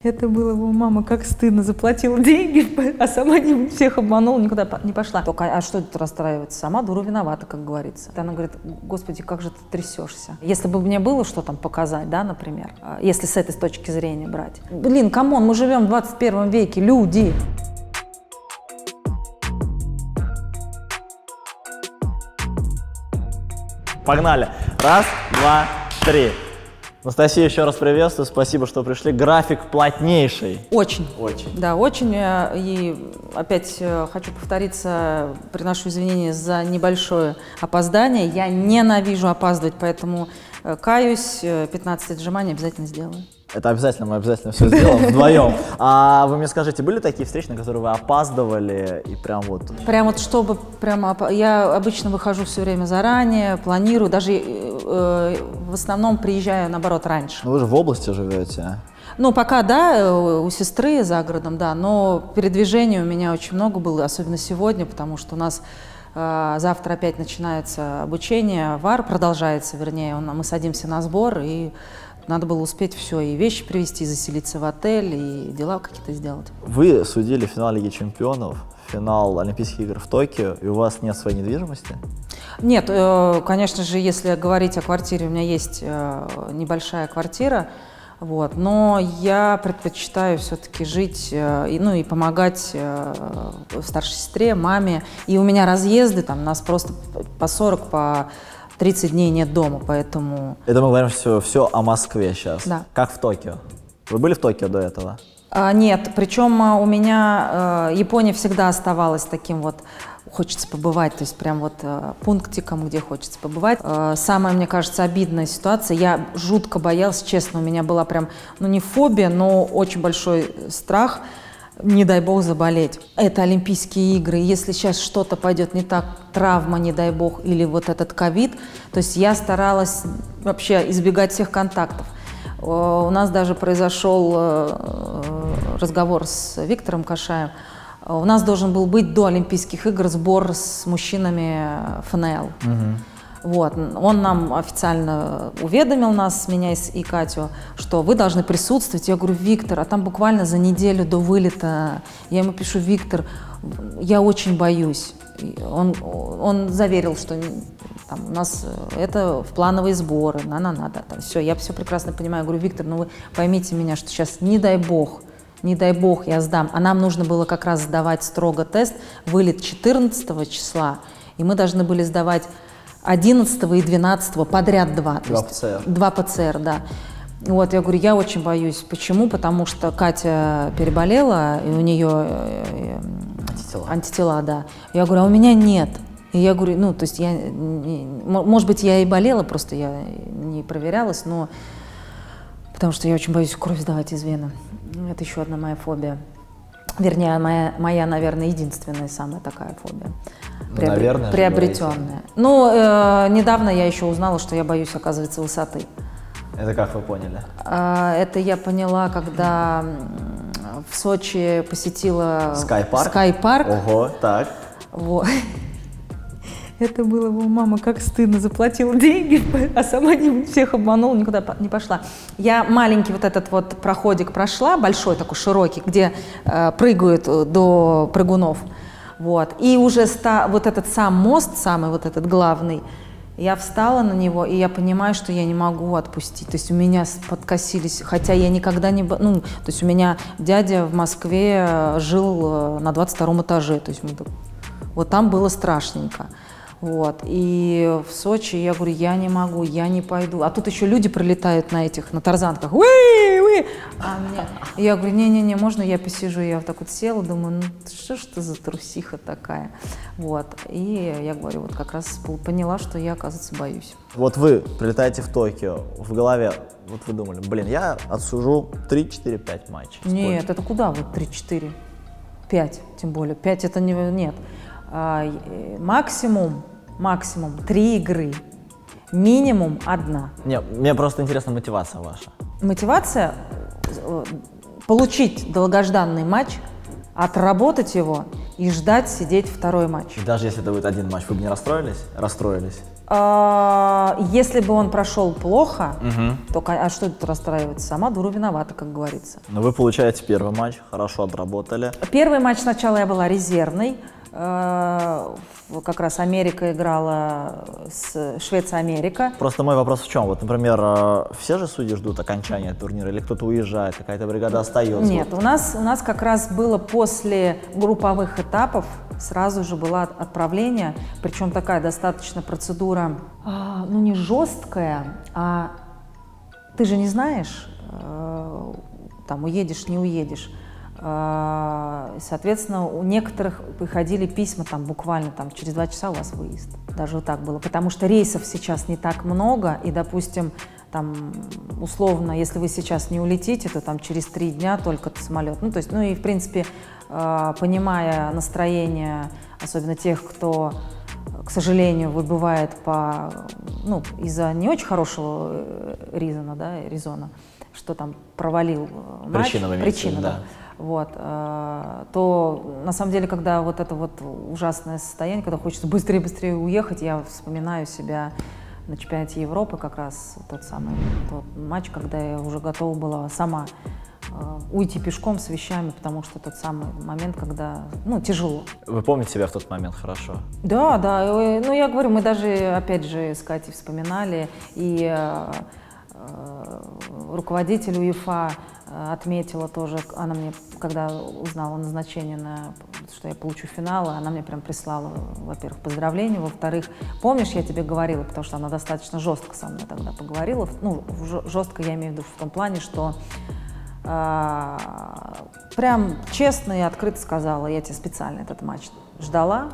Это было бы, мама, как стыдно, заплатила деньги, а сама не всех обманула, никуда не пошла. Только, а что тут расстраиваться? Сама дура виновата, как говорится. Она говорит: господи, как же ты трясешься. Если бы мне было что там показать, да, например, если с этой точки зрения брать. Блин, камон, мы живем в 21 веке, люди. Погнали. Раз, два, три. Анастасия, еще раз приветствую, спасибо, что пришли. График плотнейший. Очень. Очень. Да, очень. И опять хочу повториться, приношу извинения за небольшое опоздание. Я ненавижу опаздывать, поэтому каюсь, 15 отжиманий обязательно сделаю. Это обязательно, мы обязательно все сделаем вдвоем. А вы мне скажите, были такие встречи, на которые вы опаздывали и прям вот... Прям вот чтобы... Я обычно выхожу все время заранее, планирую, даже в основном приезжаю, наоборот, раньше. Ну вы же в области живете. Ну, пока, да, у сестры за городом, да, но передвижений у меня очень много было, особенно сегодня, потому что у нас завтра опять начинается обучение, ВАР продолжается, вернее, мы садимся на сбор, и надо было успеть все, и вещи привезти, заселиться в отель, и дела какие-то сделать. Вы судили финал Лиги Чемпионов, финал Олимпийских игр в Токио, и у вас нет своей недвижимости? Нет, конечно же, если говорить о квартире, у меня есть небольшая квартира, вот, но я предпочитаю все-таки жить, и помогать старшей сестре, маме. И у меня разъезды, там, нас просто по 40, по 30 дней нет дома, поэтому... Это мы говорим все о Москве сейчас. Да. Как в Токио? Вы были в Токио до этого? Нет, причем у меня Япония всегда оставалась таким вот, хочется побывать, то есть прям вот пунктиком, где хочется побывать. Самая, мне кажется, обидная ситуация, я жутко боялась, честно, у меня была прям, ну не фобия, но очень большой страх, не дай бог заболеть. Это Олимпийские игры, если сейчас что-то пойдет не так, травма, не дай бог, или вот этот ковид, то есть я старалась вообще избегать всех контактов. У нас даже произошел разговор с Виктором Кашаем. У нас должен был быть до Олимпийских игр сбор с мужчинами ФНЛ. Вот. Он нам официально уведомил нас, меня и Катю, что вы должны присутствовать. Я говорю: Виктор, а там буквально за неделю до вылета. Я ему пишу: Виктор, я очень боюсь. Он заверил, что там, у нас это в плановые сборы, надо. Все, я все прекрасно понимаю. Я говорю: Виктор, ну вы поймите меня, что сейчас не дай бог я сдам. А нам нужно было как раз сдавать строго тест, вылет 14 числа, и мы должны были сдавать 11 и 12 подряд два. Два ПЦР. Два ПЦР, да. Вот, я говорю, я очень боюсь. Почему? Потому что Катя переболела, и у нее антитела, да. Я говорю, а у меня нет. И я говорю, ну, то есть я, может быть, я и болела, просто я не проверялась, но потому что я очень боюсь кровь сдавать из вены. Это еще одна моя фобия. Вернее, наверное, единственная самая такая фобия. Наверное, приобретенная. Ну, недавно я еще узнала, что я боюсь, оказывается, высоты. Это как вы поняли? Это я поняла, когда в Сочи посетила Скайпарк. Ого, так. Вот. Это было бы, мама, как стыдно, заплатила деньги, а сама не всех обманула, никуда не пошла. Я маленький вот этот вот проходик прошла, большой такой, широкий, где прыгают до прыгунов. Вот. И уже вот этот сам мост, самый вот этот главный, я встала на него, и я понимаю, что я не могу отпустить. То есть у меня подкосились, хотя я никогда не... Ну, то есть у меня дядя в Москве жил на 22 этаже, то есть вот там было страшненько. Вот. И в Сочи я говорю, я не могу, я не пойду. А тут еще люди прилетают на тарзанках. Я говорю, не-не-не, можно я посижу? Я вот так вот села, думаю, ну что ж ты за трусиха такая? Вот. И я говорю, вот как раз поняла, что я, оказывается, боюсь. Вот вы прилетаете в Токио, в голове, вот вы думали, блин, я отсужу 3, 4, 5 матчей. Нет, это куда вот 3, 4, 5, тем более. 5 это нет. Максимум 3 игры, минимум 1. Нет, мне просто интересна мотивация ваша. Мотивация – получить долгожданный матч, отработать его и ждать сидеть второй матч. Даже если это будет один матч, вы бы не расстроились? Расстроились. Если бы он прошел плохо, то а что тут расстраиваться? Сама дура виновата, как говорится. Но вы получаете первый матч, хорошо отработали. Первый матч сначала я была резервной. Как раз Америка играла с Швеция-Америка. Просто мой вопрос в чем? Вот, например, все же судьи ждут окончания турнира, или кто-то уезжает, какая-то бригада остается? Нет, у нас как раз было после групповых этапов, сразу же было отправление, причем такая достаточно процедура, ну не жесткая, а ты же не знаешь, там уедешь, не уедешь. Соответственно, у некоторых приходили письма там буквально там, через 2 часа у вас выезд. Даже вот так было. Потому что рейсов сейчас не так много, и, допустим, там, условно, если вы сейчас не улетите, то там через 3 дня только самолет. Ну, то есть, ну и, в принципе, понимая настроение, особенно тех, кто, к сожалению, выбывает ну, из-за не очень хорошего резона, что там провалил матч. Причина, да. Вот, то на самом деле, когда вот это вот ужасное состояние, когда хочется быстрее уехать, я вспоминаю себя на чемпионате Европы, как раз тот матч, когда я уже готова была сама уйти пешком с вещами, потому что тот самый момент, когда, ну, тяжело. Вы помните себя в тот момент хорошо? Да, ну я говорю, мы даже, опять же, с Катей вспоминали, и руководитель УЕФА отметила тоже, она мне, когда узнала назначение, что я получу финал, она мне прям прислала, во-первых, поздравления, во-вторых, помнишь, я тебе говорила, потому что она достаточно жестко со мной тогда поговорила, ну, жестко я имею в виду в том плане, что прям честно и открыто сказала, я тебе специально этот матч ждала,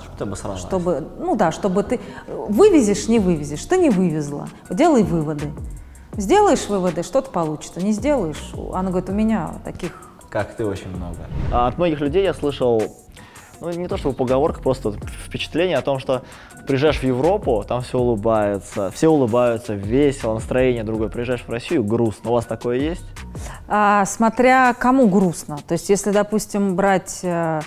чтобы ты вывезешь, не вывезешь, ты не вывезла, делай выводы. Сделаешь выводы, что-то получится, не сделаешь. Она говорит, у меня таких... Как ты, очень много. От многих людей я слышал, ну не то чтобы поговорка, просто впечатление о том, что приезжаешь в Европу, там все улыбаются, весело, настроение другое. Приезжаешь в Россию, грустно. У вас такое есть? Смотря кому грустно. То есть если, допустим, брать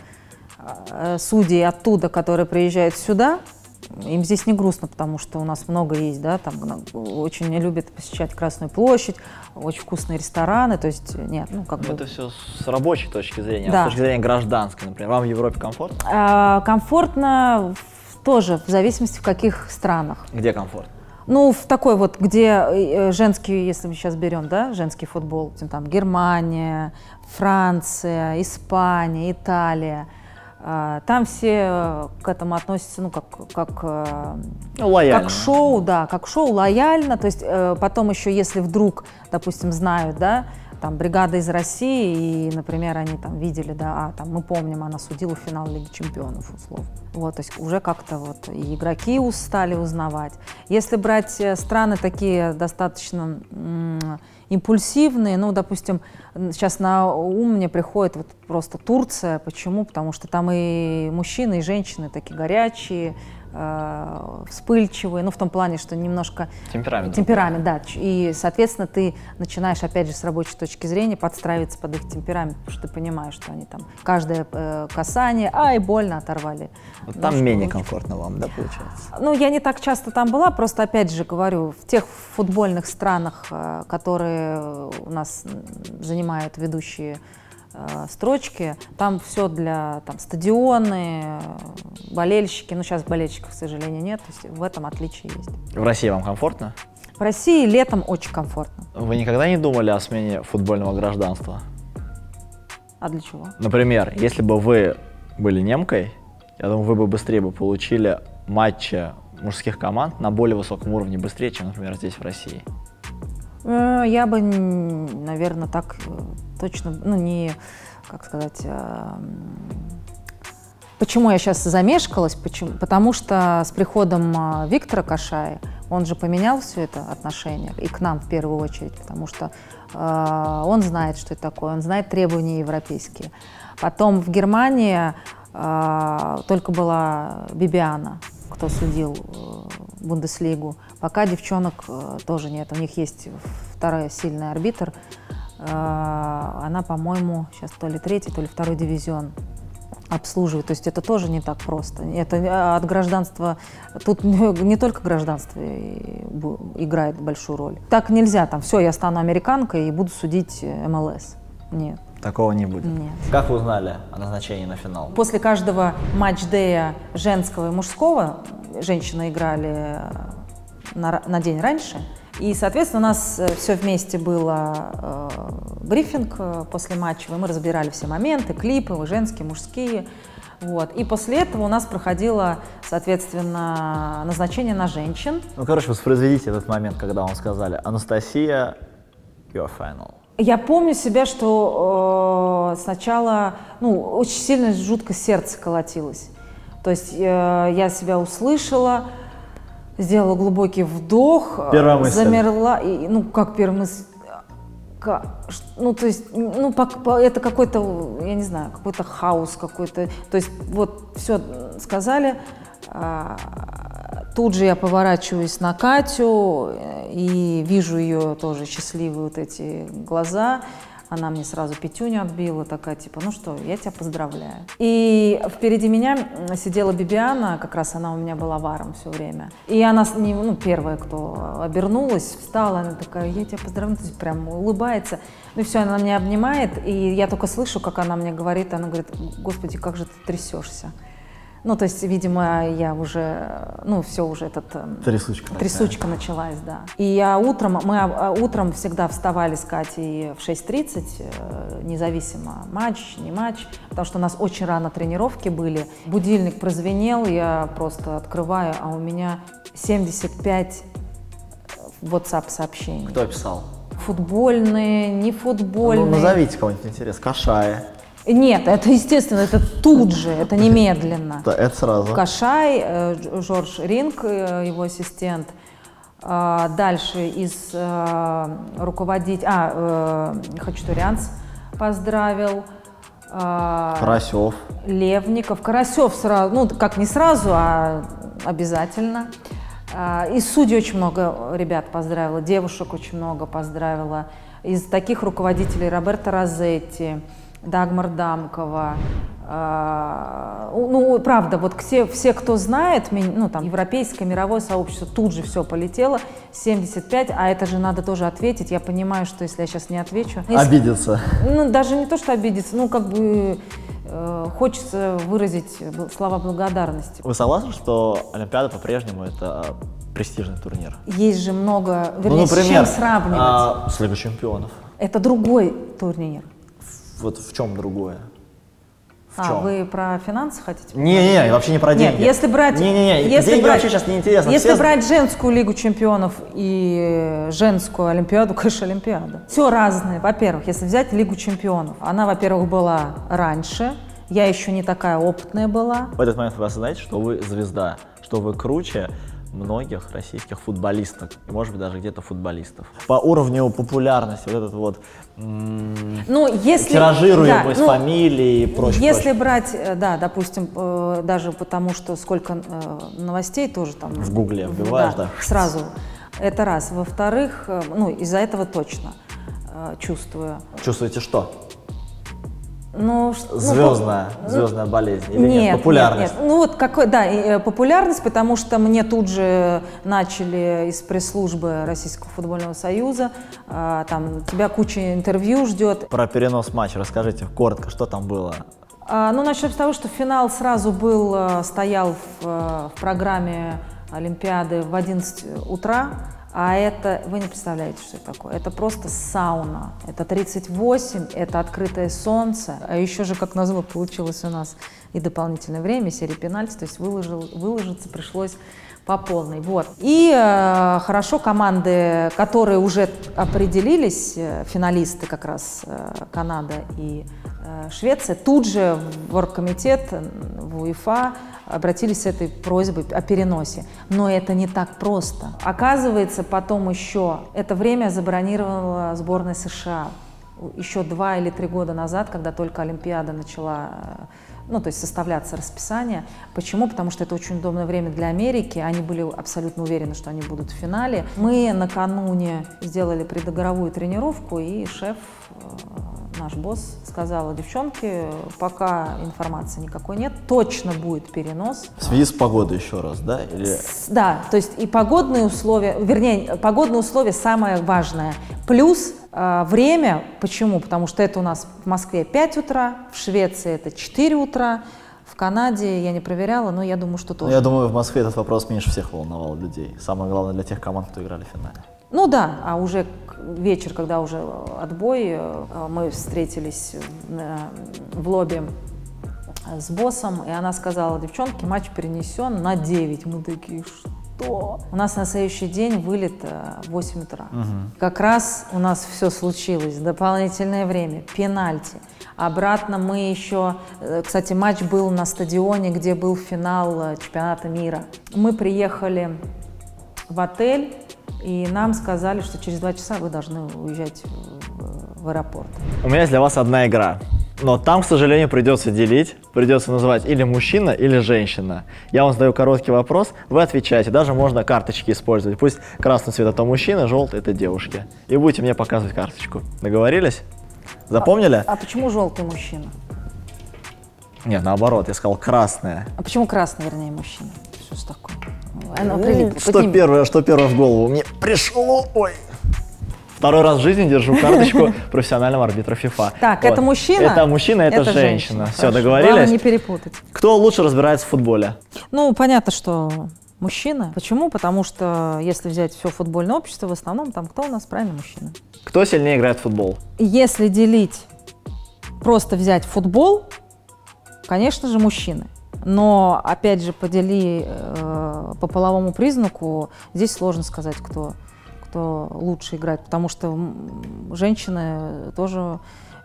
судей оттуда, которые приезжают сюда, им здесь не грустно, потому что у нас много есть, да, там очень любят посещать Красную площадь, очень вкусные рестораны, то есть нет, ну как бы... Это все с рабочей точки зрения, да. А с точки зрения гражданской, например, вам в Европе комфортно? Комфортно тоже, в зависимости в каких странах. Где комфортно? Ну, в такой вот, где женский, если мы сейчас берем, да, женский футбол, там Германия, Франция, Испания, Италия, там все к этому относятся, ну, как шоу, да, как шоу, лояльно. То есть потом еще, если вдруг, допустим, знают, да, там бригада из России, и, например, они там видели, да, там мы помним, она судила финал Лиги Чемпионов, условно. Вот, то есть уже как-то вот и игроки стали узнавать. Если брать страны такие достаточно импульсивные, ну, допустим, сейчас на ум мне приходит вот просто Турция. Почему? Потому что там и мужчины, и женщины такие горячие, вспыльчивые, ну, в том плане, что немножко... Темперамент, да. И, соответственно, ты начинаешь, опять же, с рабочей точки зрения подстраиваться под их темперамент, потому что ты понимаешь, что они там каждое касание, ай, больно оторвали. Вот там менее комфортно вам, да, получается? Ну, я не так часто там была, просто, опять же, говорю, в тех футбольных странах, которые у нас занимают ведущие строчки, там все для стадионы, болельщики, ну сейчас болельщиков, к сожалению, нет, то есть в этом отличие есть. В России вам комфортно? В России летом очень комфортно. Вы никогда не думали о смене футбольного гражданства? А для чего? Например, если бы вы были немкой, я думаю, вы бы быстрее получили матчи мужских команд на более высоком уровне, быстрее, чем, например, здесь в России. Я бы, наверное, так точно, ну, не, как сказать, почему я сейчас замешкалась, потому что с приходом Виктора Кашаи, он же поменял все это отношение, и к нам в первую очередь, потому что он знает, что это такое, он знает требования европейские. Потом в Германии только была Бибиана, кто судил Бундеслигу. Пока девчонок тоже нет. У них есть второй сильный арбитр. Она, по-моему, сейчас то ли 3-й, то ли 2-й дивизион обслуживать. То есть это тоже не так просто. Это от гражданства, тут не только гражданство играет большую роль. Так нельзя, там, все, я стану американкой и буду судить МЛС. Нет. Такого не будет? Нет. Как вы узнали о назначении на финал? После каждого матч-дея женского и мужского женщины играли на день раньше. И, соответственно, у нас все вместе было брифинг после матча, мы разбирали все моменты, клипы, женские, мужские. Вот. И после этого у нас проходило, соответственно, назначение на женщин. Ну, короче, воспроизведите этот момент, когда вам сказали: Анастасия, your final. Я помню себя, что сначала, очень сильно, жутко сердце колотилось. То есть я себя услышала, сделала глубокий вдох, первая мысль. Замерла, как первая мысль, то есть, это какой-то, я не знаю, какой-то хаос какой-то, то есть вот все сказали, тут же я поворачиваюсь на Катю и вижу ее тоже счастливые вот эти глаза. Она мне сразу пятюню отбила, такая типа, ну что, я тебя поздравляю. И впереди меня сидела Бибиана, как раз она у меня была варом все время. И она, первая, кто обернулась, встала, она такая: я тебя поздравляю, прям улыбается. Ну и все, она меня обнимает, и я только слышу, как она мне говорит, она говорит: Господи, как же ты трясешься. То есть, видимо, я уже, все уже трясучка началась, да. И мы утром всегда вставали с Катей в 6:30, независимо, матч, не матч, потому что у нас очень рано тренировки были. Будильник прозвенел, я просто открываю, а у меня 75 WhatsApp-сообщений. Кто писал? Футбольные, не футбольные. Назовите кого-нибудь интересно. Кашай. Нет, это естественно, это тут же, это немедленно. Да, это сразу. Кашай, Жорж Ринг, его ассистент. Дальше из руководителей, Хачатурянц поздравил. Карасев. Левников. Карасев сразу, как не сразу, а обязательно. Из судей очень много ребят поздравила, девушек очень много поздравила. Из таких руководителей Роберто Розетти, Дагмар Дамкова. Правда, вот все, кто знает, европейское, мировое сообщество, тут же все полетело, 75, а это же надо тоже ответить. Я понимаю, что если я сейчас не отвечу... Обидеться. Даже не то, что обидеться, хочется выразить слова благодарности. Вы согласны, что Олимпиада по-прежнему это престижный турнир? Есть же много, вернее, с чем сравнивать? С Лигой чемпионов. Это другой турнир. Вот в чем другое? В чем? Вы про финансы хотите? Не, вообще не про деньги. Нет, если брать... деньги вообще сейчас не интересно. Если брать женскую Лигу чемпионов и женскую Олимпиаду, конечно, Олимпиада. Все разное. Во-первых, если взять Лигу чемпионов, она, во-первых, была раньше, я еще не такая опытная была. В этот момент вы осознаете, что вы звезда, что вы круче многих российских футболисток, может быть, даже где-то футболистов. По уровню популярности, вот этот вот тиражируемость фамилии и прочее. Если брать, допустим, даже потому, что сколько новостей тоже там... В Гугле вбиваешь, да? Сразу. Это раз. Во-вторых, из-за этого точно чувствую. Чувствуете что? Звездная болезнь или нет? Популярность? Нет. Популярность, потому что мне тут же начали из пресс-службы Российского футбольного союза, тебя куча интервью ждет. Про перенос матча расскажите коротко, что там было? Начнем с того, что финал сразу стоял в программе Олимпиады в 11 утра. А это, вы не представляете, что это такое. Это просто сауна. Это 38, это открытое солнце. А еще же, как назло, получилось у нас и дополнительное время, серия пенальти. То есть выложиться пришлось по полной. Вот. И хорошо команды, которые уже определились, финалисты как раз Канада и Швеция, тут же в оргкомитет, в УЕФА обратились с этой просьбой о переносе. Но это не так просто. Оказывается, потом еще это время забронировала сборная США. Еще 2 или 3 года назад, когда только Олимпиада начала ну, то есть составляться расписание. Почему? Потому что это очень удобное время для Америки. Они были абсолютно уверены, что они будут в финале. Мы накануне сделали предыгровую тренировку, и шеф, наш босс, сказал: девчонки, пока информации никакой нет, точно будет перенос. В связи с погодой еще раз, да? Или... Да, то есть и погодные условия, вернее, погодные условия самое важное. Плюс время. Почему? Потому что это у нас в Москве 5 утра, в Швеции это 4 утра, в Канаде я не проверяла, но я думаю, что тоже. Я думаю, в Москве этот вопрос меньше всех волновал людей. Самое главное для тех команд, кто играли в финале. Ну да, а уже вечер, когда уже отбой, мы встретились в лобби с боссом, и она сказала: девчонки, матч перенесен на 9. Мы такие: что? У нас на следующий день вылет в 8 утра. Как раз у нас все случилось, дополнительное время, пенальти. Обратно мы еще, кстати, матч был на стадионе, где был финал чемпионата мира. Мы приехали в отель, и нам сказали, что через 2 часа вы должны уезжать в аэропорт. У меня есть для вас одна игра, но там, к сожалению, придется делить, придется называть или мужчина, или женщина. Я вам задаю короткий вопрос, вы отвечаете, даже можно карточки использовать. Пусть красный цвет это мужчина, желтый это девушки. И будете мне показывать карточку. Договорились? Запомнили? А почему желтый мужчина? Нет, наоборот, я сказал красная. А почему красный, вернее, мужчина? Что ж такое? Оно прилипло. Что первое в голову? Мне пришло, ой. Второй раз в жизни держу карточку профессионального арбитра ФИФА. Так, вот. это мужчина? Это мужчина, это женщина. Все, Хорошо. договорились? Главное не перепутать. Кто лучше разбирается в футболе? Ну, понятно, что мужчина. Почему? Потому что если взять все футбольное общество, в основном там кто у нас? Правильно, мужчина. Кто сильнее играет в футбол? Если делить, просто взять футбол, конечно же, мужчины. Но, опять же, подели по половому признаку, здесь сложно сказать, кто лучше играет, потому что женщины тоже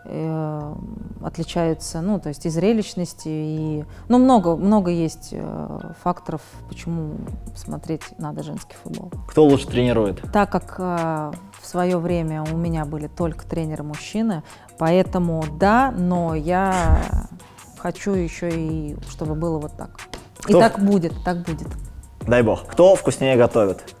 отличаются, ну, то есть и зрелищности, и, ну, много есть факторов, почему смотреть надо женский футбол. Кто лучше тренирует? Так как в свое время у меня были только тренеры-мужчины, поэтому да, но я хочу еще и чтобы было вот так. И так будет, так будет. Дай бог. Кто вкуснее готовит?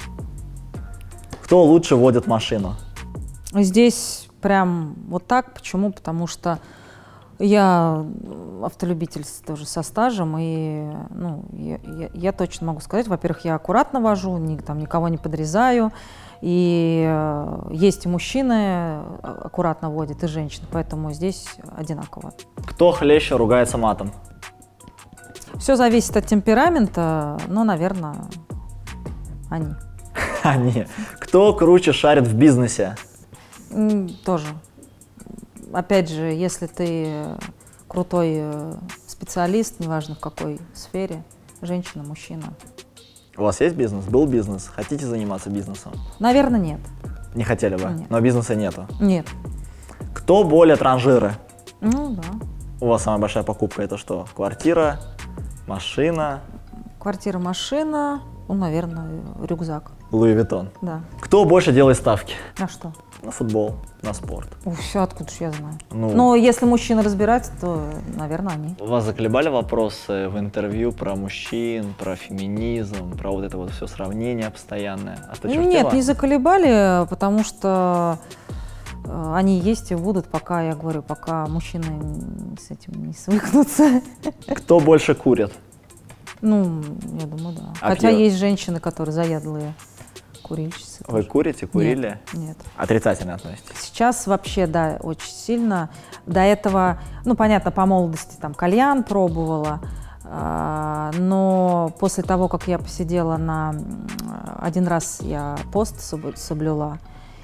Кто лучше водит машину? Здесь прям вот так. Почему? Потому что я автолюбитель тоже со стажем, и ну, я точно могу сказать, во-первых, я аккуратно вожу, там, никого не подрезаю, и есть и мужчины аккуратно водят, и женщины, поэтому здесь одинаково. Кто хлеще ругается матом? Все зависит от темперамента, но, наверное, они. Они. Кто круче шарит в бизнесе? Тоже. Опять же, если ты крутой специалист, неважно в какой сфере, женщина, мужчина. У вас есть бизнес? Был бизнес? Хотите заниматься бизнесом? Наверное, нет. Не хотели бы? Нет. Но бизнеса нету? Нет. Кто более транжиры? Ну да. У вас самая большая покупка это что? Квартира, машина? Квартира, машина, ну, наверное, рюкзак. Луи Виттон. Да. Кто больше делает ставки? На что? На футбол, на спорт. Все, откуда же я знаю. Ну, но если мужчины разбираются, то, наверное, они. Вас заколебали вопросы в интервью про мужчин, про феминизм, про вот это вот все сравнение постоянное? Нет, не заколебали, потому что они есть и будут, пока, я говорю, пока мужчины с этим не свыкнутся. Кто больше курит? Ну, я думаю, да. А хотя пьет? есть женщины, которые заядлые курильщицы. Вы курите, курили? Нет. Отрицательно относитесь? Сейчас вообще, да, очень сильно. До этого, ну, понятно, по молодости там кальян пробовала, но после того, как я посидела один раз я пост соблюла,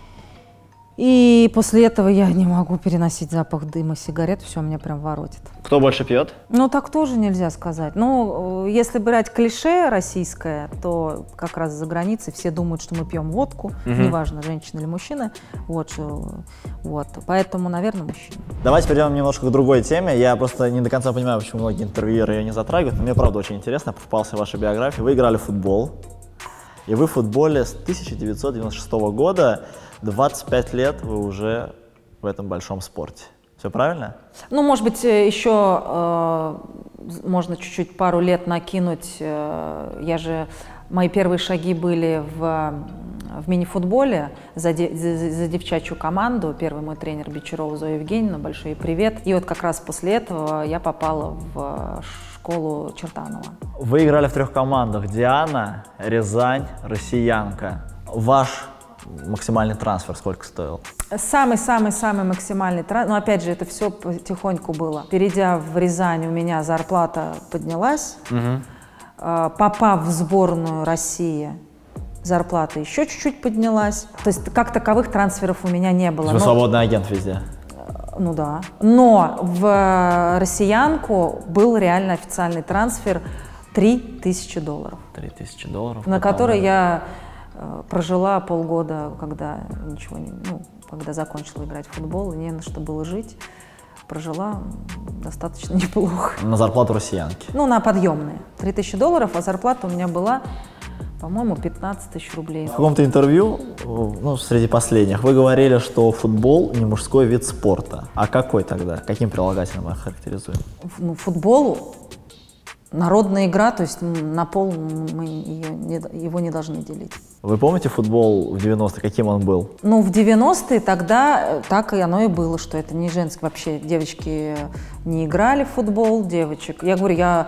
и после этого я не могу переносить запах дыма сигарет, все меня прям воротит. Кто больше пьет? Ну, так тоже нельзя сказать. Ну, если брать клише российское, то как раз за границей все думают, что мы пьем водку, неважно, женщина или мужчина. Вот. Поэтому, наверное, мужчина. Давайте перейдем немножко к другой теме. Я просто не до конца понимаю, почему многие интервьюеры ее не затрагивают, но мне правда очень интересно, попался в вашей биографии. Вы играли в футбол, и вы в футболе с 1996 года, 25 лет вы уже в этом большом спорте. Все правильно? Ну, может быть, еще можно чуть-чуть пару лет накинуть. Мои первые шаги были в мини-футболе за девчачью команду. Первый мой тренер Бичарова Зоя Евгеньевна, большой ей привет. И вот как раз после этого я попала в школу Чертанова. Вы играли в 3 командах: Диана, Рязань, Россиянка. Ваш максимальный трансфер сколько стоил? Самый-самый-самый максимальный трансфер, но опять же, это все потихоньку было. Перейдя в Рязань, у меня зарплата поднялась. Попав в сборную России, зарплата еще чуть-чуть поднялась. То есть как таковых трансферов у меня не было. Вы свободный агент везде? Ну да. Но в Россиянку был реально официальный трансфер $3000. $3000? На который я прожила полгода, когда когда закончила играть в футбол, и не на что было жить. Прожила достаточно неплохо. На зарплату россиянки? Ну, на подъемные. $3000, а зарплата у меня была, по-моему, 15 тысяч рублей. В каком-то интервью, среди последних, вы говорили, что футбол не мужской вид спорта. А какой тогда? Каким прилагательным мы характеризуем? Футбол народная игра, то есть на пол мы его не должны делить. Вы помните футбол в 90-е, каким он был? Ну, в 90-е тогда так и оно и было, что это не женский. Вообще девочки не играли в футбол, девочек. Я говорю, я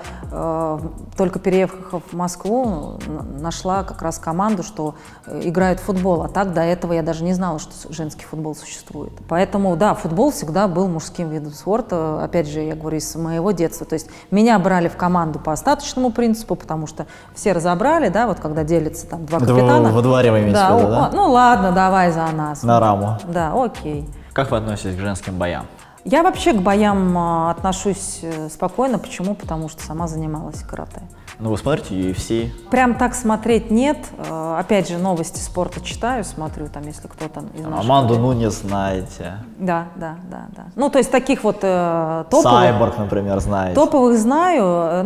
только переехав в Москву, нашла как раз команду, что играет в футбол. А так до этого я даже не знала, что женский футбол существует. Поэтому, да, футбол всегда был мужским видом спорта. Опять же, я говорю, из моего детства. То есть меня брали в команду по остаточному принципу, потому что все разобрали, да, вот когда делятся там 2 капитана. Во дворе вы имеете в виду, да? Ну ладно, давай за нас. На раму. Да, окей. Как вы относитесь к женским боям? Я вообще к боям отношусь спокойно. Почему? Потому что сама занималась карате. Ну, вы смотрите UFC? Прям так смотреть нет. Опять же, новости спорта читаю, смотрю, там, если кто-то из наших... Аманду Нунес знаете? Да. Ну, то есть таких вот топовых... Сайборг, например, знаете? Топовых знаю,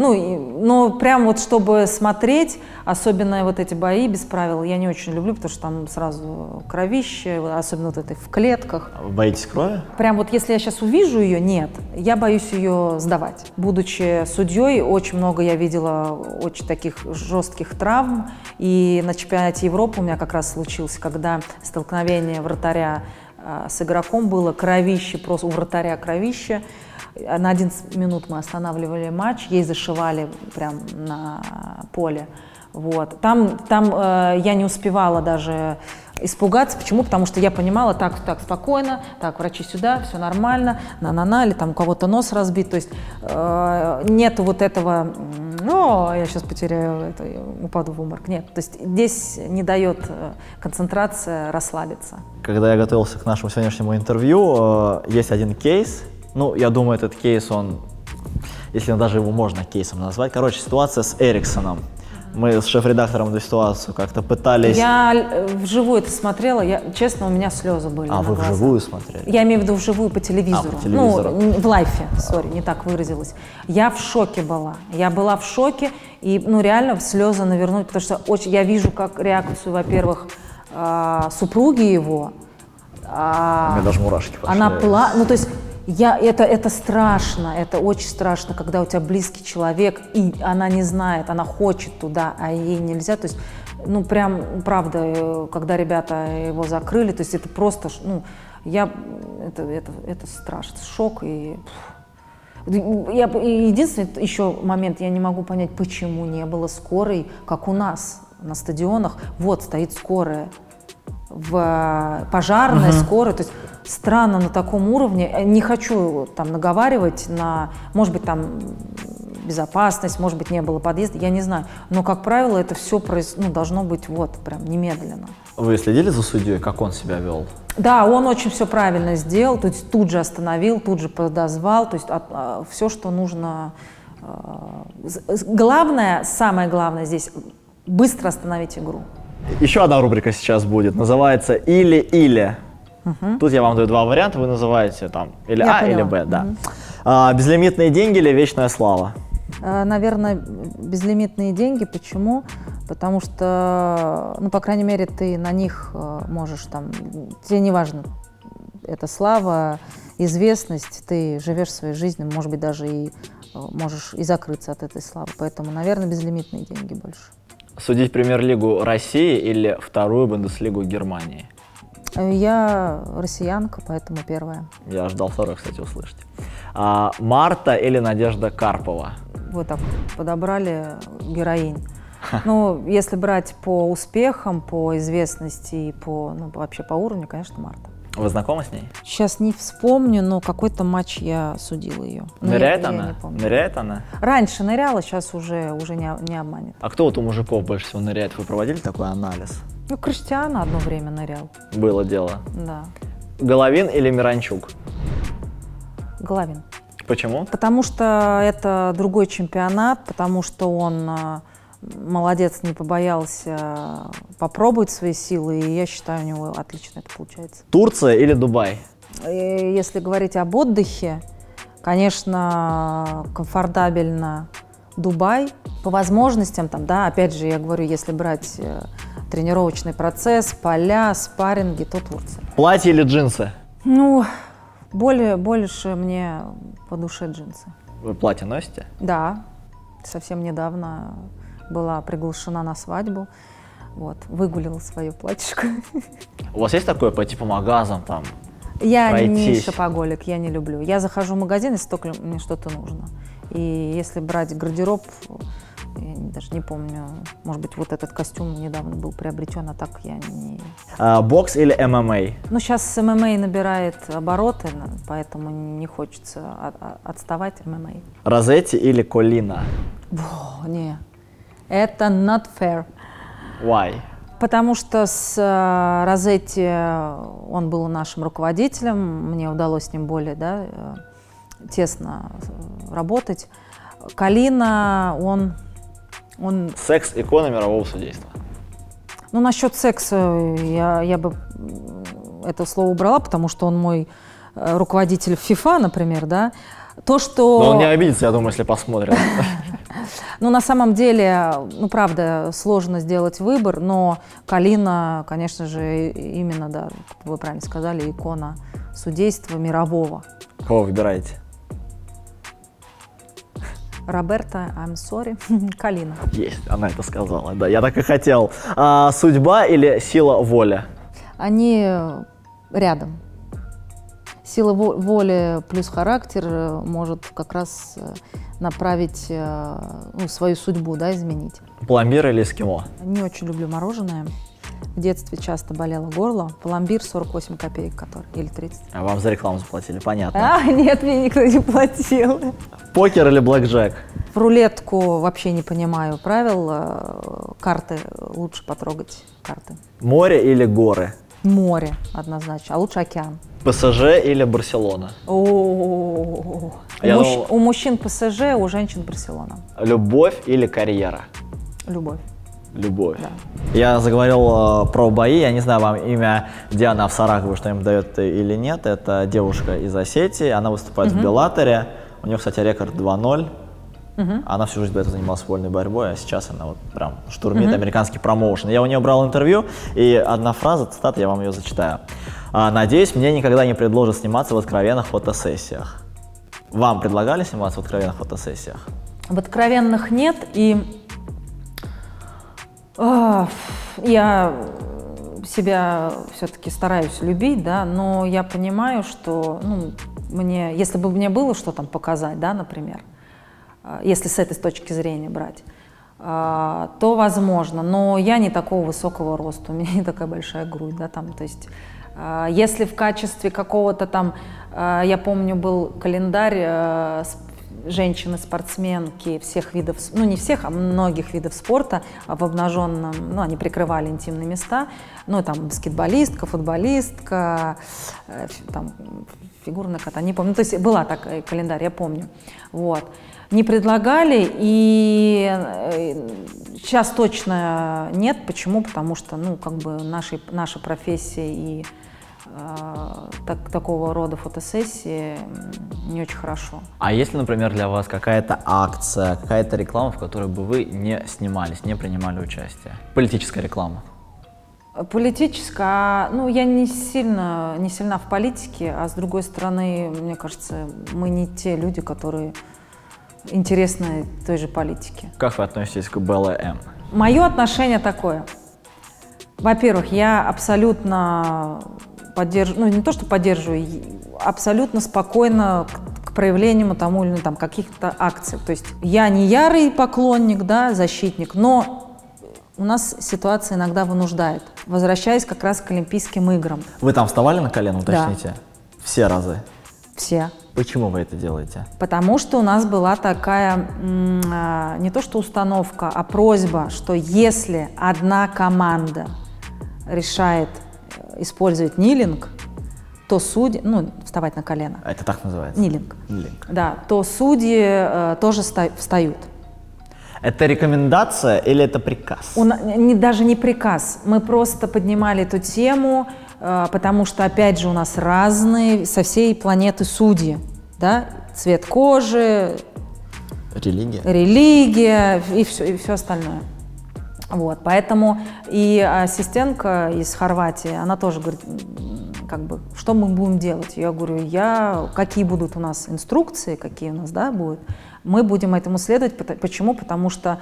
но прям вот чтобы смотреть, особенно вот эти бои без правил, я не очень люблю, потому что там сразу кровище, особенно вот это в клетках. Вы боитесь крови? Прям вот если я сейчас увижу ее, нет, я боюсь ее сдавать. Будучи судьей, очень много я видела очень таких жестких травм, и на чемпионате Европы у меня как раз случилось, когда столкновение вратаря с игроком было, кровище, просто у вратаря кровище. На 11 минут мы останавливали матч, ей зашивали прям на поле. Вот. Там я не успевала даже испугаться. Почему? Потому что я понимала, так, спокойно, так, врачи сюда, все нормально, или там у кого-то нос разбит. То есть нету вот этого, я сейчас потеряю, упаду в обморок. Нет, то есть здесь не дает концентрация расслабиться. Когда я готовился к нашему сегодняшнему интервью, есть один кейс. Я думаю, этот кейс, если даже его можно кейсом назвать. Короче, ситуация с Эриксоном. Мы с шеф-редактором эту ситуацию как-то пытались... Я вживую это смотрела, честно, у меня слезы были. А, вы вживую смотрели? Я имею в виду вживую по телевизору. По телевизору. В лайфе, не так выразилась. Я в шоке была. Я была в шоке, и реально слезы навернуть, потому что я вижу как реакцию, во-первых, супруги его. У меня даже мурашки пошли. Она то есть это страшно, это очень страшно, когда у тебя близкий человек, и она не знает, она хочет туда, а ей нельзя. То есть, прям, правда, когда ребята его закрыли, то есть это просто, это страшно, шок. Единственный еще момент, я не могу понять, почему не было скорой, как у нас на стадионах. Вот стоит скорая, пожарная скорая, то есть странно на таком уровне. Не хочу там наговаривать на, может быть, там безопасность, может быть, не было подъезда, я не знаю. Но, как правило, это все должно быть прям немедленно. Вы следили за судьей, как он себя вел? Да, он очень все правильно сделал, то есть тут же остановил, тут же подозвал, то есть все, что нужно. Главное, самое главное здесь – быстро остановить игру. Еще одна рубрика сейчас будет, называется «Или-или». Тут я вам даю 2 варианта, вы называете там или я А, поняла. или Б. Да. Безлимитные деньги или вечная слава? Наверное, безлимитные деньги. Почему? Потому что, по крайней мере, ты на них можешь тебе не важно, это слава известность, ты живешь своей жизнью, может быть, даже и можешь и закрыться от этой славы. Поэтому, наверное, безлимитные деньги больше. Судить премьер-лигу России или вторую Бундеслигу Германии? Я россиянка, поэтому первая. Я ждал второй, кстати, услышать. Марта или Надежда Карпова? Вот так подобрали героинь. Ну, если брать по успехам, по известности и по, ну, вообще по уровню, конечно, Марта. Вы знакомы с ней? Сейчас не вспомню, но какой-то матч я судила ее. Ныряет она? Ныряет она? Раньше ныряла, сейчас уже не обманет. А кто вот у мужиков больше всего ныряет? Вы проводили такой анализ? Ну, Криштиану одно время нырял. Было дело. Да. Головин или Миранчук? Головин. Почему? Потому что это другой чемпионат, потому что он молодец, не побоялся попробовать свои силы, и я считаю, у него отлично это получается. Турция или Дубай? И если говорить об отдыхе, конечно, комфортабельно Дубай. По возможностям, там, да, опять же, я говорю, если брать тренировочный процесс, поля, спарринги, то Турция. Платье или джинсы? Ну, больше мне по душе джинсы. Вы платье носите? Да, совсем недавно была приглашена на свадьбу, вот, выгулила свое платьишко. У вас есть такое по типу магазам там? Я пройтись? не шопоголик, я не люблю. Я захожу в магазин, если только мне что-то нужно. И если брать гардероб, я даже не помню, может быть, вот этот костюм недавно был приобретен, а так я не... Бокс или ММА? Ну, сейчас ММА набирает обороты, поэтому не хочется отставать ММА. Розетти или Колина? Не, это not fair. Why? Потому что с Розетти он был нашим руководителем, мне удалось с ним более, да, тесно работать. Колина, он... Секс-икона мирового судейства. Ну, насчет секса я бы это слово убрала, потому что он мой руководитель в FIFA, например, да. То, что... Но он не обидится, я думаю, если посмотрит. Ну, на самом деле, ну, правда, сложно сделать выбор, но Колина, конечно же, именно, да, вы правильно сказали, икона судейства мирового. Кого выбираете? Роберто, I'm sorry, Колина. Есть, она это сказала, да, я так и хотел. Судьба или сила воли? Они рядом. Сила воли плюс характер может как раз направить, ну, свою судьбу, да, изменить. Пломбир или эскимо? Не очень люблю мороженое. В детстве часто болело горло. Пломбир 48 копеек, который, или 30. А вам за рекламу заплатили, понятно. Нет, мне никто не платил. Покер или блэкджек? В рулетку вообще не понимаю правил. Карты, лучше потрогать карты. Море или горы? Море, однозначно, а лучше океан. ПСЖ или Барселона? У мужчин ПСЖ, у женщин Барселона. Любовь или карьера? Любовь. Любовь. Да. Я заговорил про бои, я не знаю, вам имя Диана Авсарагова что-нибудь дает или нет. Это девушка из Осетии, она выступает в Беллаторе. У нее, кстати, рекорд 2-0. Она всю жизнь до этого занималась вольной борьбой, а сейчас она вот прям штурмит американский промоушен. Я у нее брал интервью, и одна фраза, цитата, я вам ее зачитаю. «Надеюсь, мне никогда не предложат сниматься в откровенных фотосессиях». Вам предлагали сниматься в откровенных фотосессиях? В откровенных нет, и я себя все-таки стараюсь любить, да, но я понимаю, что, ну, мне, если бы мне было что там показать, да, например, если с этой точки зрения брать, то возможно, но я не такого высокого роста, у меня не такая большая грудь, да, там, то есть, если в качестве какого-то там, я помню, был календарь женщины-спортсменки всех видов, ну не всех, а многих видов спорта в обнаженном, ну они прикрывали интимные места, ну там баскетболистка, футболистка, там фигурное катание, не помню, ну, то есть была такой календарь, я помню, вот. Не предлагали, и сейчас точно нет. Почему? Потому что, ну, как бы наша профессия и такого рода фотосессии не очень хорошо. А есть ли, например, для вас какая-то акция, какая-то реклама, в которой бы вы не снимались, не принимали участие? Политическая реклама? Политическая, ну, я не сильна в политике, а с другой стороны, мне кажется, мы не те люди, которые интересны той же политике. Как вы относитесь к БЛМ? Мое отношение такое. Во-первых, я абсолютно поддерживаю, ну, не то, что поддерживаю, абсолютно спокойно к проявлению тому или там каких-то акций. То есть я не ярый поклонник, да, защитник, но у нас ситуация иногда вынуждает. Возвращаясь как раз к Олимпийским играм. Вы там вставали на колено, уточните? Да. Все разы? Все. Почему вы это делаете? Потому что у нас была такая, не то что установка, а просьба, что если одна команда решает использовать нилинг, то судьи, ну, вставать на колено. Это так называется? Нилинг. Нилинг. Да, то судьи тоже встают. Это рекомендация или это приказ? Даже не приказ. Мы просто поднимали эту тему, потому что, опять же, у нас разные со всей планеты судьи. Да? Цвет кожи, религия и все остальное. Вот, поэтому и ассистентка из Хорватии, она тоже говорит, как бы, что мы будем делать? Я говорю, какие будут у нас инструкции, какие у нас, да, будут, мы будем этому следовать. Почему? Потому что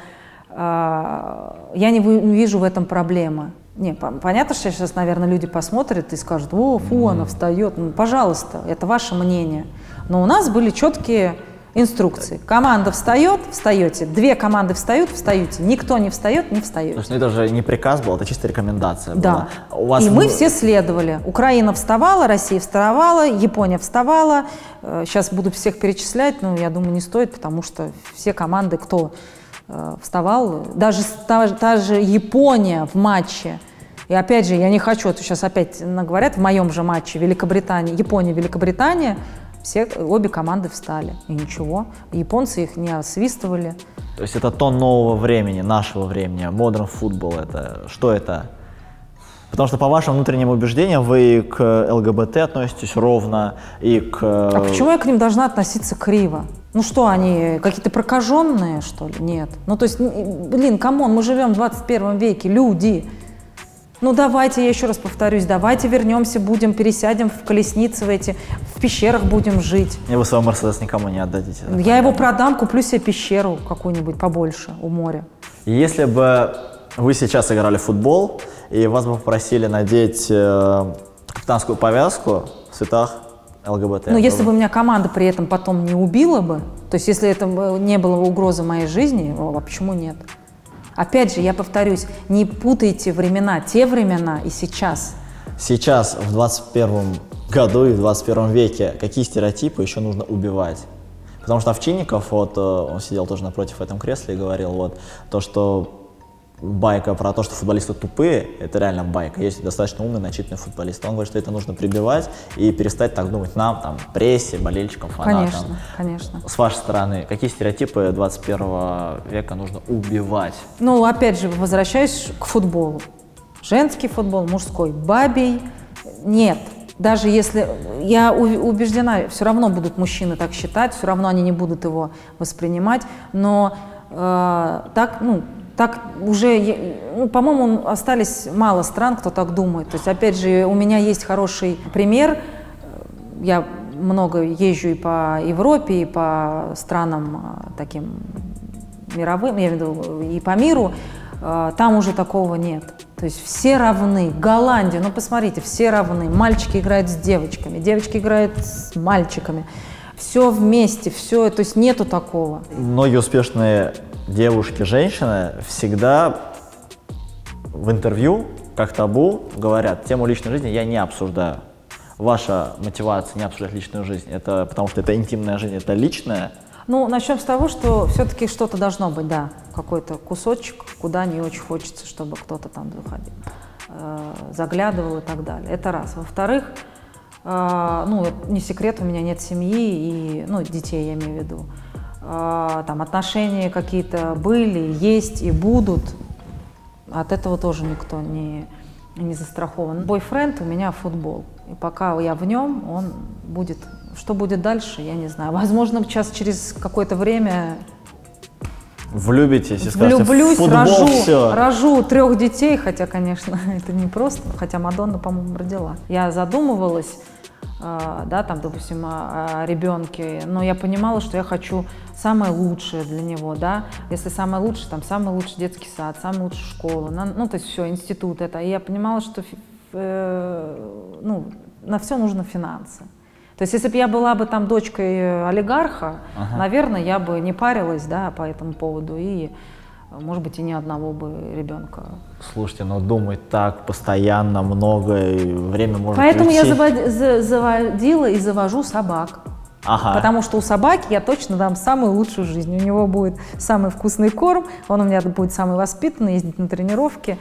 я не вижу в этом проблемы. Не, понятно, что сейчас, наверное, люди посмотрят и скажут, о, фу, она встает. Ну, пожалуйста, это ваше мнение. Но у нас были четкие инструкции. Команда встает, встаете. Две команды встают, встаете. Никто не встает, не встаете. То есть, ну, это же не приказ был, это чисто рекомендация да. была. У вас и мы все следовали. Украина вставала, Россия вставала, Япония вставала. Сейчас буду всех перечислять, но я думаю, не стоит, потому что все команды, кто вставал, даже та же Япония в матче. И опять же, я не хочу, это сейчас опять наговорят, в моем же матче Япония-Великобритания, обе команды встали. И ничего, японцы их не освистывали. То есть это то нового времени, нашего времени, модерн футбол, это что это? Потому что по вашим внутренним убеждениям вы к ЛГБТ относитесь ровно и к... А почему я к ним должна относиться криво? Ну что, они какие-то прокаженные, что ли? Нет. Ну то есть, блин, камон, мы живем в 21 веке, люди. Ну давайте, я еще раз повторюсь, давайте вернемся, пересядем в колесницы в пещерах будем жить. И вы свой Мерседес никому не отдадите. Я его продам, куплю себе пещеру какую-нибудь побольше у моря. Если бы вы сейчас играли в футбол, и вас бы попросили надеть капитанскую повязку в цветах ЛГБТ. Ну, если бы меня команда при этом потом не убила бы, то есть если это не было угрозы моей жизни, а почему нет? Опять же, я повторюсь, не путайте времена, те времена и сейчас. Сейчас, в 21 году и в 21 веке, какие стереотипы еще нужно убивать? Потому что Овчинников, вот, он сидел тоже напротив в этом кресле и говорил, вот, то, что байка про то, что футболисты тупые, это реально байка. Есть достаточно умный, начитанный футболист. Он говорит, что это нужно прибивать и перестать так думать нам, там, прессе, болельщикам, фанатам. Конечно, конечно. С вашей стороны, какие стереотипы 21 века нужно убивать? Ну, опять же, возвращаюсь к футболу. Женский футбол, мужской, бабий нет. Даже если, я убеждена, все равно будут мужчины так считать, все равно они не будут его воспринимать, но так уже, по-моему, остались мало стран, кто так думает. То есть, опять же, у меня есть хороший пример. Я много езжу и по Европе, и по странам таким мировым, я имею в виду, и по миру. Там уже такого нет. То есть все равны. Голландия, ну посмотрите, все равны. Мальчики играют с девочками, девочки играют с мальчиками. Все вместе, все, то есть нету такого. Многие успешные девушки, женщины всегда в интервью, как табу, говорят, тему личной жизни я не обсуждаю. Ваша мотивация не обсуждать личную жизнь, это потому что это интимная жизнь, это личная? Ну, начнем с того, что все-таки что-то должно быть, да, какой-то кусочек, куда не очень хочется, чтобы кто-то там заходил, заглядывал и так далее. Это раз. Во-вторых, не секрет, у меня нет семьи и, детей я имею в виду. Там отношения какие-то были, есть и будут. От этого тоже никто не застрахован. Бойфренд у меня футбол. И пока я в нем, он будет. Что будет дальше, я не знаю. Возможно, сейчас через какое-то время Влюбитесь и скажете, Влюблюсь, футбол, все. рожу 3 детей, хотя, конечно, это не просто, хотя Мадонна, по-моему, родила. Я задумывалась, да, там, допустим, о ребенке, но я понимала, что я хочу самое лучшее для него, да, если самое лучшее, там, самый лучший детский сад, самая лучшая школа, ну, то есть все, институт это, и я понимала, что, ну, на все нужно финансы. То есть, если бы я была бы там дочкой олигарха, наверное, я бы не парилась, да, по этому поводу, и, может быть, и ни одного бы ребенка. Слушайте, но думать так постоянно, много, и время может Поэтому уйти. я заводила и завожу собак. Потому что у собаки я точно дам самую лучшую жизнь. У него будет самый вкусный корм, он у меня будет самый воспитанный, ездить на тренировки.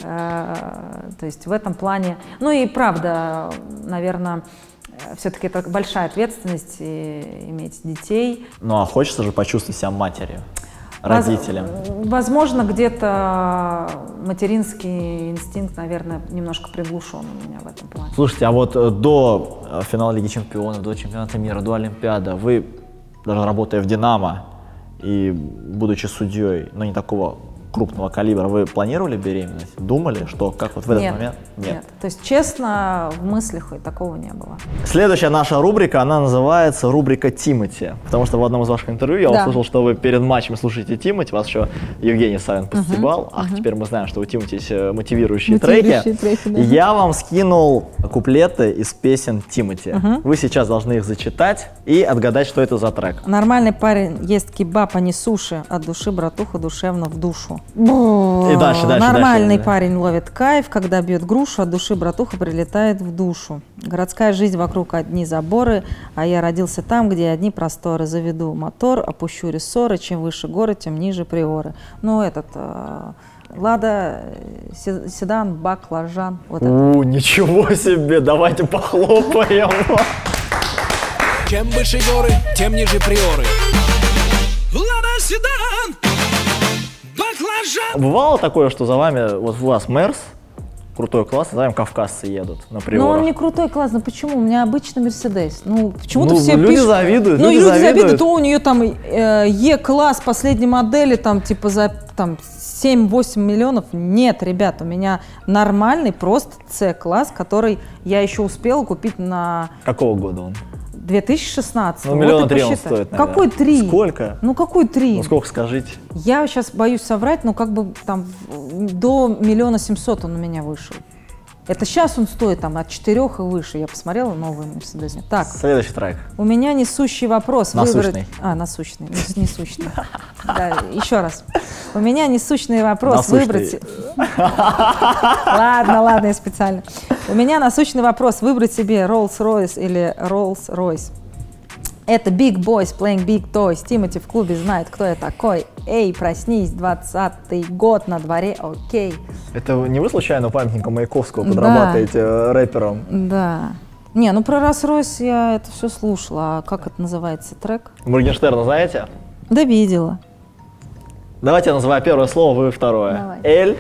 То есть в этом плане... Ну и правда, наверное, все-таки это большая ответственность иметь детей. Ну а хочется же почувствовать себя матерью, родителем. Возможно, где-то материнский инстинкт, наверное, немножко приглушен у меня в этом плане. Слушайте, а вот до финала Лиги Чемпионов, до чемпионата мира, до Олимпиады, вы, даже работая в «Динамо» и будучи судьей, но не такого крупного калибра, вы планировали беременность? Думали, что как вот в этот момент? Нет. То есть, честно, в мыслях и такого не было. Следующая наша рубрика, она называется рубрика «Тимати». Потому что в одном из ваших интервью я услышал, что вы перед матчем слушаете Тимати, вас еще Евгений Савин подстебал. Теперь мы знаем, что у Тимати есть мотивирующие треки. Да. Я вам скинул куплеты из песен Тимати. Вы сейчас должны их зачитать и отгадать, что это за трек. Нормальный парень ест кебаб, а не суши. От души, братуха, душевно в душу. И дальше. Нормальный парень ловит кайф, когда бьет грушу, от души братуха прилетает в душу. Городская жизнь вокруг одни заборы, а я родился там, где одни просторы. Заведу мотор, опущу рессоры, чем выше горы, тем ниже приоры. Ну, этот... Лада, седан, баклажан. Вот ничего себе, давайте похлопаем. Чем выше горы, тем ниже приоры. Лада, седан, баклажан. Бывало такое, что за вами, вот у вас Мерс, крутой класс, за вами кавказцы едут на приорах? Ну, он не крутой класс, но почему? У меня обычный Мерседес. Ну, почему-то все люди пишут. Завидуют, ну, люди завидуют, то у нее там Е-класс последней модели, там, типа, за там, 7-8 миллионов. Нет, ребят, у меня нормальный, просто С-класс, который я еще успела купить на... Какого года он? 2016. Ну, миллиона 3 он стоит, наверное. Какой 3? Сколько? Ну, какой 3? Ну, сколько, скажите? Я сейчас боюсь соврать, но как бы там до 1 700 000 он у меня вышел. Это сейчас он стоит там от 4 и выше. Я посмотрела новый Мерседес. Так. Следующий трек. У меня несущий вопрос. Насущный. Насущный. Несущный. Да, еще раз. У меня несущный вопрос. Выбрать... Ладно, я специально. У меня насущный вопрос. Выбрать себе Rolls-Royce или Rolls-Royce. Это Big Boys Playing Big Toys. Тимати в клубе знает, кто я такой. Эй, проснись, 20-й год на дворе, окей. Это не вы случайно памятника Маяковского подрабатываете рэпером? Да. Не, ну про Rolls-Royce я это все слушала. А как это называется трек? Моргенштерна знаете? Да, видела. Давайте я называю первое слово, вы второе. Давай. Эль.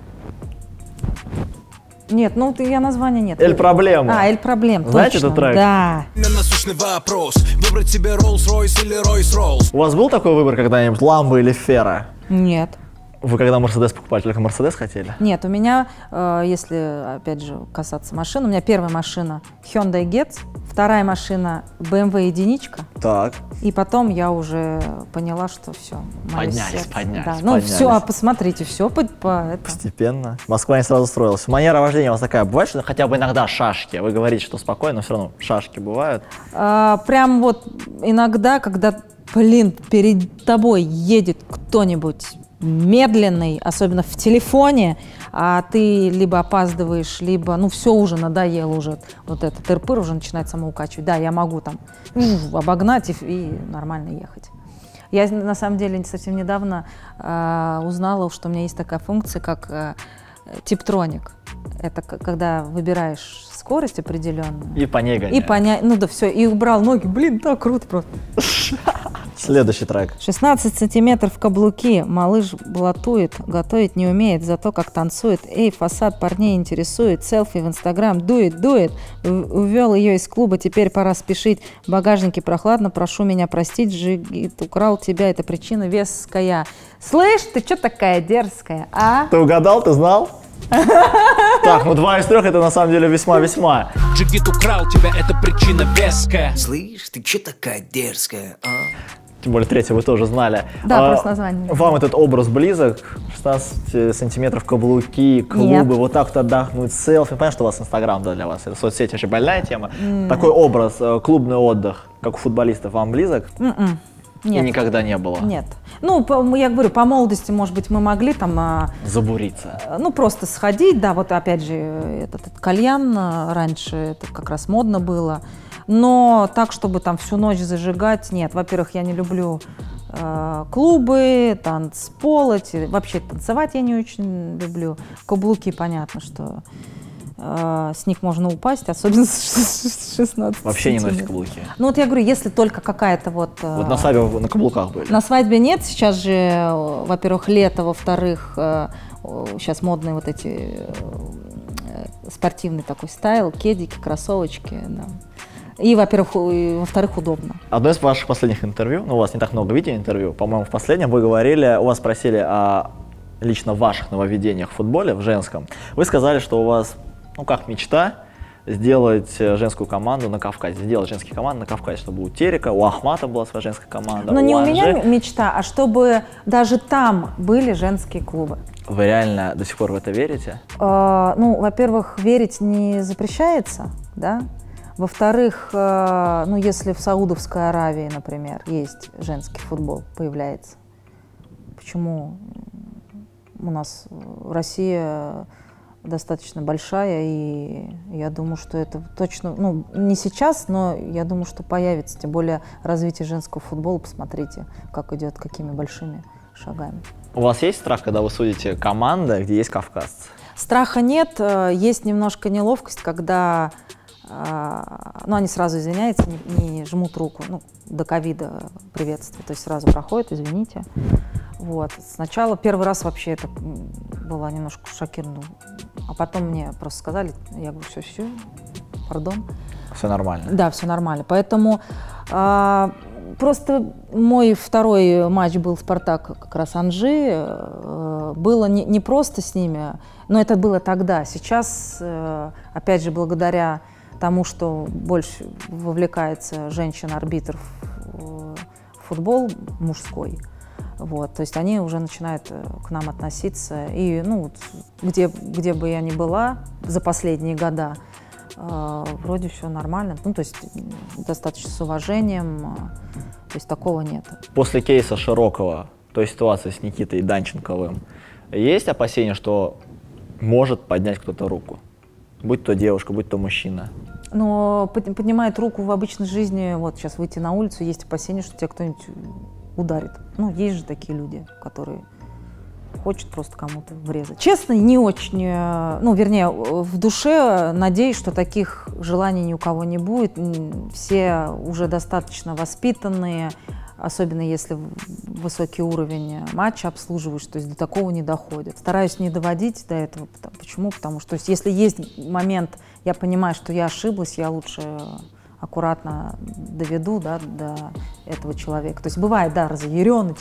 Нет, ну я названия нет. Эль Проблема. Эль Проблем, знаете точно. этот трек? Да. Насущный вопрос. Выбрать себе Rolls-Royce или Royce-Rolls. У вас был такой выбор когда-нибудь, ламбо или фера? Нет. Вы когда Мерседес покупали, только Мерседес хотели? Нет, у меня, если опять же касаться машин, у меня первая машина Hyundai Getz, вторая машина BMW единичка. Так. И потом я уже поняла, что все. Поднялись. Да. Ну все, посмотрите, все постепенно. Москва не сразу строилась. Манера вождения у вас такая, бывает, что хотя бы иногда шашки? Вы говорите, что спокойно, но все равно шашки бывают? Прям вот иногда, когда, перед тобой едет кто-нибудь медленный, особенно в телефоне, а ты либо опаздываешь, либо, все уже надоело уже, вот этот тыр-пыр уже начинает самоукачивать. Да, я могу там обогнать и нормально ехать. Я, на самом деле, совсем недавно узнала, что у меня есть такая функция, как типтроник. Это когда выбираешь скорость определенную. И по ней гоняешь. И понять, все, и убрал ноги, так круто просто. Следующий трек. 16 сантиметров каблуки, малыш блатует, готовить не умеет, зато как танцует. Эй, фасад парней интересует, селфи в инстаграм дует. Увел ее из клуба, теперь пора спешить. В багажнике прохладно, прошу меня простить, Жигит украл тебя, это причина веская. Слышь, ты что такая дерзкая, а? Ты угадал, ты знал? Так, ну 2 из 3 это на самом деле весьма-весьма. Джигит украл тебя, это причина веская. Слышь, ты че такая дерзкая, а? Тем более 3 вы тоже знали. Да, просто название. Вам этот образ близок? 16 сантиметров каблуки, клубы, Нет. вот так вот отдохнуть, селфи. Понятно, что у вас Инстаграм, да, для вас, это соцсети, очень больная тема. Такой образ, клубный отдых, как у футболистов, вам близок? И Нет. никогда не было? Нет. Ну, я говорю, по молодости, может быть, мы могли там... Забуриться. Ну, просто сходить, да, вот опять же, этот кальян раньше, это как раз модно было. Но так, чтобы там всю ночь зажигать, нет. Во-первых, я не люблю клубы, танцпол, вообще танцевать я не очень люблю. Каблуки, понятно, что с них можно упасть, особенно с 16 Вообще не носит сантиметров. каблуки. Ну, вот я говорю, если только какая-то вот... Вот на свадьбе вы на каблуках были. На свадьбе нет, сейчас же, во-первых, лето, во-вторых, сейчас модные вот эти спортивный такой стайл, кедики, кроссовочки, да. И, во-вторых, удобно. Одно из ваших последних интервью, ну у вас не так много видеоинтервью, по-моему, в последнем вы говорили, у вас спросили о лично ваших нововведениях в футболе, в женском. Вы сказали, что у вас, ну как мечта, сделать женскую команду на Кавказе, сделать женские команды на Кавказе, чтобы у Терека, у Ахмата была своя женская команда. Но не у Анжи. меня мечта, а чтобы даже там были женские клубы. Вы реально до сих пор в это верите? Ну, во-первых, верить не запрещается, да. Во-вторых, ну, если в Саудовской Аравии, например, есть женский футбол, появляется, почему у нас Россия достаточно большая, и я думаю, что это точно, ну, не сейчас, но я думаю, что появится, тем более развитие женского футбола, посмотрите, как идет, какими большими шагами. У вас есть страх, когда вы судите команды, где есть кавказцы? Страха нет, есть немножко неловкость, когда, ну, они сразу извиняются, не жмут руку, ну, до ковида приветствие, то есть сразу проходит, извините. Вот. Сначала первый раз вообще это была немножко шокирована, а потом мне просто сказали, я говорю, все, пардон. Все нормально? Да, все нормально, поэтому просто мой второй матч был «Спартак» как раз Анжи, было не просто с ними, но это было тогда. Сейчас, опять же, благодаря тому, что больше вовлекается женщина-арбитр в футбол мужской, вот, то есть они уже начинают к нам относиться. И, ну, вот, где бы я ни была за последние года, вроде все нормально. Ну, то есть достаточно с уважением, то есть такого нет. После кейса Широкова, той ситуации с Никитой Данченковым, есть опасения, что может поднять кто-то руку? Будь то девушка, будь то мужчина. Но поднимает руку в обычной жизни, вот сейчас выйти на улицу, есть опасения, что тебя кто-нибудь ударит. Ну, есть же такие люди, которые хочет просто кому-то врезать. Честно, не очень, ну, вернее, в душе надеюсь, что таких желаний ни у кого не будет. Все уже достаточно воспитанные, особенно если высокий уровень матча обслуживаешь, то есть до такого не доходит. Стараюсь не доводить до этого. Почему? Потому что, то есть, если есть момент, я понимаю, что я ошиблась, я лучше аккуратно доведу, да, до этого человека. То есть бывает, да, разъяренный,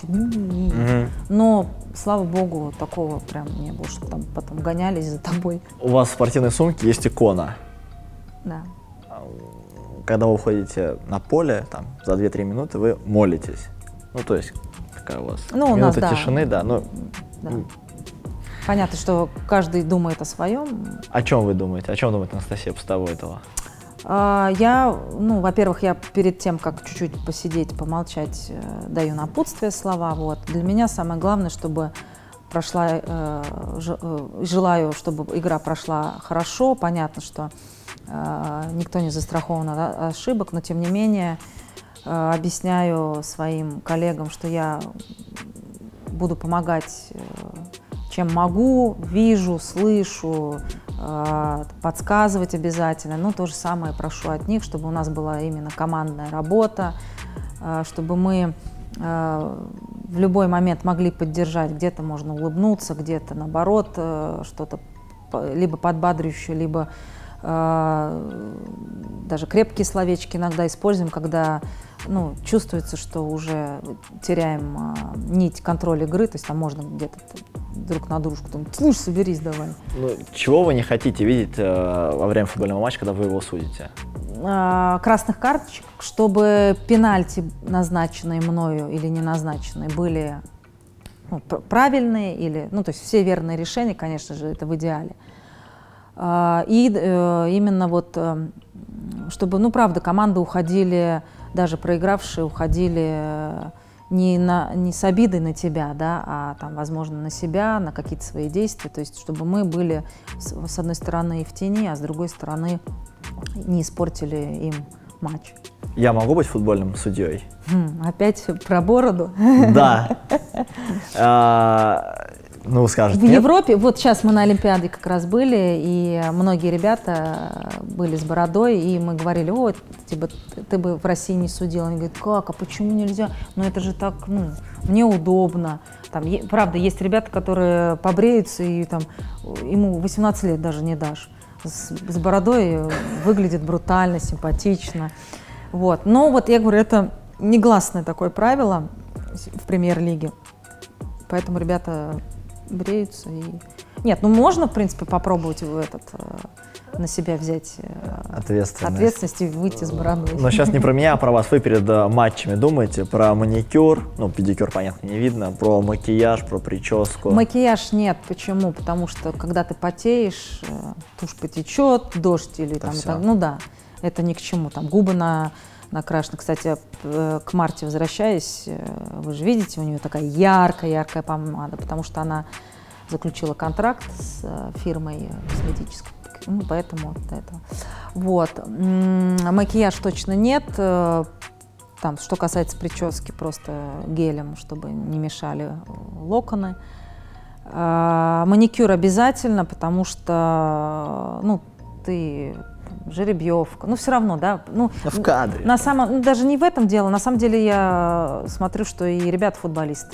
но, слава богу, такого прям не было, что там потом гонялись за тобой. У вас в спортивной сумке есть икона. Да. Когда вы уходите на поле, там, за 2-3 минуты вы молитесь. Ну, то есть, такая у вас ну, минута у нас, да. тишины, да. Ну, Да. Понятно, что каждый думает о своем. о чем вы думаете? О чем думает Анастасия Пустовойтова? Я, ну, во-первых, я перед тем, как чуть-чуть посидеть, помолчать, даю напутствие слова. Вот. Для меня самое главное, чтобы прошла, желаю, чтобы игра прошла хорошо. Понятно, что никто не застрахован от ошибок, но тем не менее объясняю своим коллегам, что я буду помогать, чем могу, вижу, слышу, подсказывать обязательно. Ну, то же самое прошу от них, чтобы у нас была именно командная работа, чтобы мы в любой момент могли поддержать, где-то можно улыбнуться, где-то наоборот что-то либо подбадривающее, либо даже крепкие словечки иногда используем, когда чувствуется, что уже теряем нить контроля игры, то есть там можно где-то друг на дружку, слушай, соберись давай. Чего вы не хотите видеть во время футбольного матча, когда вы его судите? Красных карточек, чтобы пенальти, назначенные мною или не назначенные, были правильные, или, то есть все верные решения, конечно же, это в идеале. И именно вот, чтобы, правда, команды уходили, даже проигравшие, уходили не с обидой на тебя, да, а там, возможно, на себя, на какие-то свои действия, то есть чтобы мы были, с одной стороны, в тени, а с другой стороны, не испортили им матч. Я могу быть футбольным судьей? Опять про бороду? Да. Вы скажете, в Европе, вот сейчас мы на Олимпиаде как раз были, и многие ребята были с бородой, и мы говорили, типа, ты бы в России не судил. Они говорят, как, а почему нельзя? Это же так, мне удобно. Там, правда, есть ребята, которые побреются, и там, ему 18 лет даже не дашь. С бородой выглядит брутально, симпатично. Вот. Но вот я говорю, это негласное такое правило в премьер-лиге, поэтому ребята бреются. Нет, можно, в принципе, попробовать на себя взять ответственность и выйти с бородой. Но сейчас не про меня, а про вас. Вы перед матчами думаете про маникюр, педикюр, понятно, не видно, про макияж, про прическу? Макияж нет. Почему? Потому что, когда ты потеешь, тушь потечет, дождь или там, это ни к чему. Там губы накрашены. Кстати, к Марте возвращаясь, вы же видите, у нее такая яркая помада, потому что она заключила контракт с фирмой косметической, поэтому вот это. Вот. Макияж точно нет. Там, что касается прически, просто гелем, чтобы не мешали локоны. Маникюр обязательно, потому что, ты... жеребьевка, все равно, да. В кадре. Даже не в этом дело. На самом деле я смотрю, что и ребята-футболисты,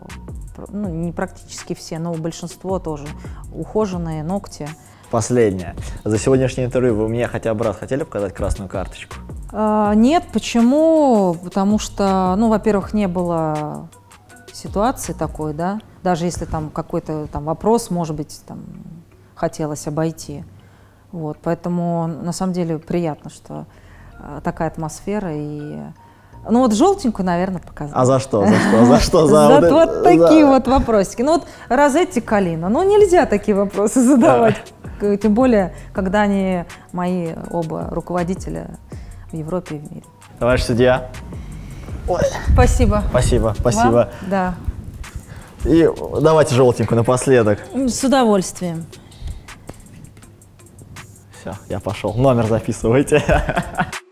не практически все, но большинство тоже ухоженные, ногти. Последнее. За сегодняшнее интервью вы мне хотя бы раз хотели показать красную карточку? Нет, почему? Потому что, во-первых, не было ситуации такой, да. Даже если там какой-то вопрос, может быть, хотелось обойти. Вот, поэтому, на самом деле, приятно, что такая атмосфера. И... желтенькую, наверное, показать. А за что? За что? За вот такие вот вопросики. Розетти, Калина. Нельзя такие вопросы задавать. Тем более, когда они мои оба руководителя в Европе и в мире. Товарищ судья. Спасибо. Спасибо. Вам? Да. И давайте желтенькую напоследок. С удовольствием. Все, я пошел. Номер записывайте.